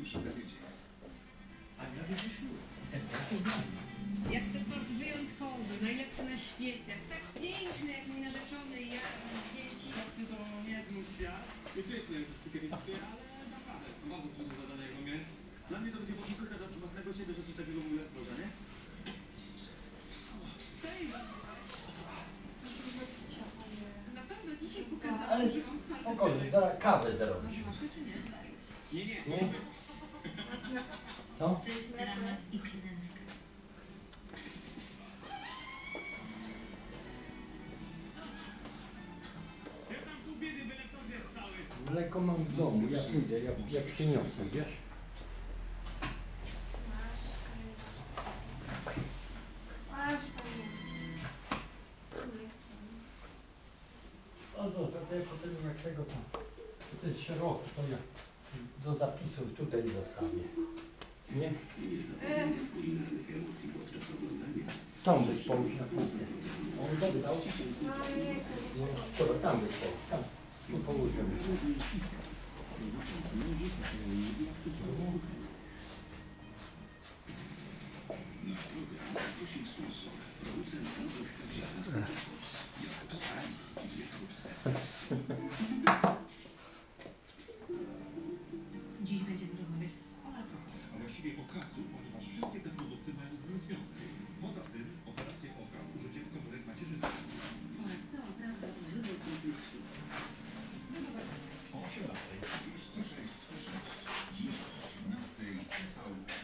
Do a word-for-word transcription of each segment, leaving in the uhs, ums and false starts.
już za tydzień. A ja wyszło. Ten brak Jak to tort wyjątkowy, najlepszy na świecie. Tak piękny jak mój narzeczony i ja, dzieci. Ty to nie zmuś świat. Wiecie, kiedyś ale naprawdę, bardzo trudne zadanie jak mnie. Dla mnie to będzie podwórka dla własnego siebie, że coś takiego w ogóle stworzę, nie? Na pewno dzisiaj pokazałam, Ale że mam twarde spokojnie, zaraz kawę zarobisz. Masz czy nie? Nie, nie. Nie? Co? Dramat i klęska. Ja tam tu biedy, byle to jest cały. Mleko mam w domu, ja pójdę, ja, ja przyniosę, wiesz? Masz, panie. O, to, to, to ja potem jak tego tam, to jest szeroko, to ja do zapisów tutaj zostawię. Nie? Tam być połóż na kuchnię. On to wydał? No, dobra, tam być połóż, tam. Tu położymy. Dziś będziemy rozmawiać o alkoholu. A właściwie o kacu, ponieważ wszystkie te produkty mają z nim związek. Poza tym operację oka z użyciem komórek macierzystych. Oraz cała prawda o żywej produkcji. No zobacz. O osiemnastej. dwieście sześć sześć. Dziś o osiemnastej T V.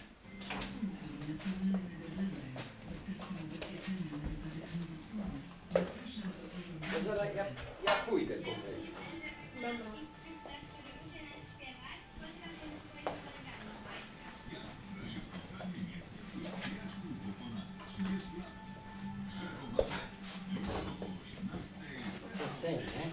To zaraz ja, ja pójdę po myszku. Dobra. Ten, nie?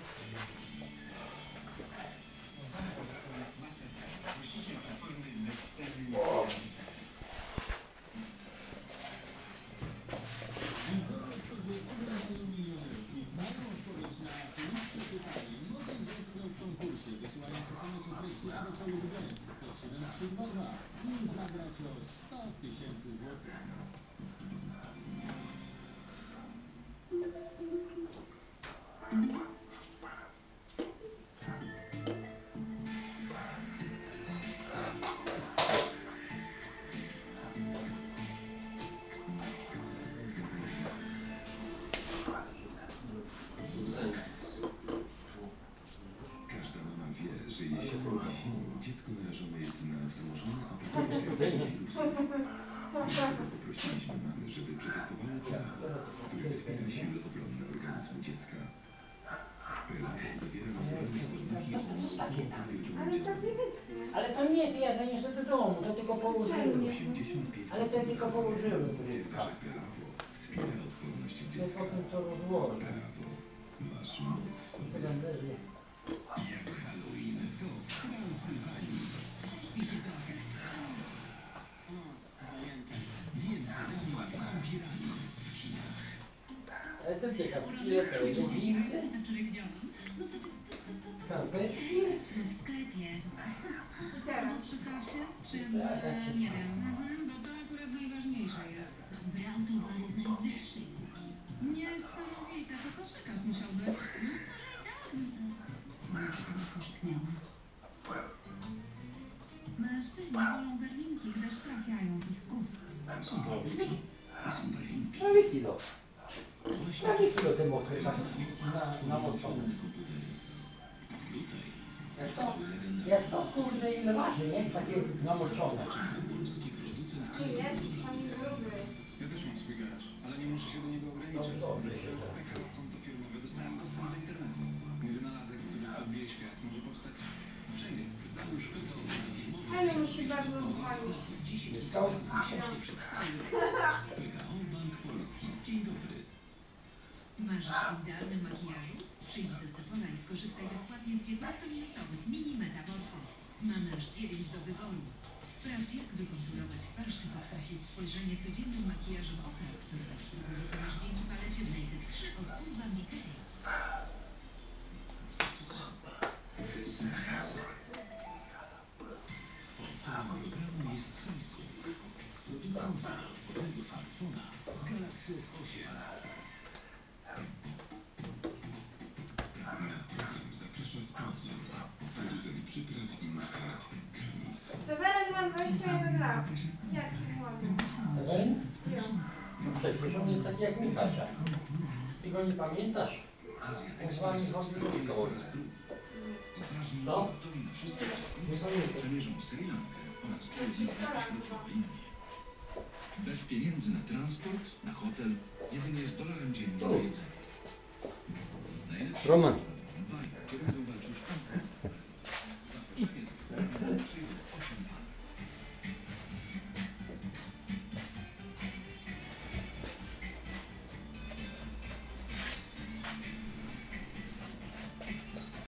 I zagrać o sto tysięcy złotych. Każda mama wie, że jej się porodzi, dziecko narażone jest na wzmożone opiekę wirusów. Dlatego poprosiliśmy mamy, żeby przetestowały Pelavo, który wspiera siły obronne organizmu dziecka. Pelavo zawiera naturalne składniki o potwierdzonym działaniu. Ale to nie, to ja zaniosę do domu, to tylko położyłem. osiemdziesiąt pięć Ale to ja tylko położyłem. potwierdza, że Pelavo wspiera odporność Ja dziecka. potem to rozłożę. Pelavo, masz moc w To sobie. będę wie. Jak Halloween to w Transylwanii. Śpicie trochę. O, zajęte. Między nami a wampirami w kinach. Ja jestem ciekaw, ile to jest? Jeansy? A wczoraj widziałam. No to ty, ty, ty, ty, ty. Skarpetki? No w sklepie. Teraz. Przy kasie? Czy, e, nie wiem. Mhm, bo to akurat najważniejsze jest. Brał towary z najwyższej półki. Niesamowite, to koszykarz musiał być. Bardzo tego pożegnała. Mężczyźni wolą berlinki, gdyż trafiają w ich gust. Są berlinki. Są berlinki. Prawie kilo. Prawie kilo te mokre, tak na, na mocone. Jak to, jak to kurde ile waży, nie? Takie namoczone. Tu jest pani gruby. Ja też mam swój garaż, ale nie muszę się do niego ograniczać. No dobrze się da. Konto firmowe dostałem dostęp do internetu. Mój wynalazek, który odbije świat, może powstać wszędzie. Załóż konto firmowe. Ale musi bardzo dzwonić. Mieszkałeś? Przez cały P K O Bank Polski. Dzień dobry. Marzysz o idealnym makijażu? Przyjdź do Sephora i skorzystaj bezpłatnie z piętnastominutowych mini metamorfoz. Mamy aż dziewięć do wyboru. Sprawdź, jak wykonturować twarz, czy podkreślić spojrzenie codziennym makijażem oka, który rozpływa wykonasz dzięki palecie Naked trzy od Urban Decay. Sponsorem prawda. Tego smartfona Galaxy S osiem. Na program zaprasza sponsor. Producent przypraw i musztard Kamis. Seweryn ma dwadzieścia jeden lat. Jaki młody. Ewelin? Jo. No przecież on jest taki jak Michasia. Ty go nie pamiętasz? On z wami chodzi do szkoły. Co? Nie pamiętam. Przemierzą Sri Lankę oraz południowe środkowe Indie. Bez pieniędzy na transport, na hotel, jedynie z dolarem dziennie na jedzenie. Najlepsze Roman. Dbaj, kierują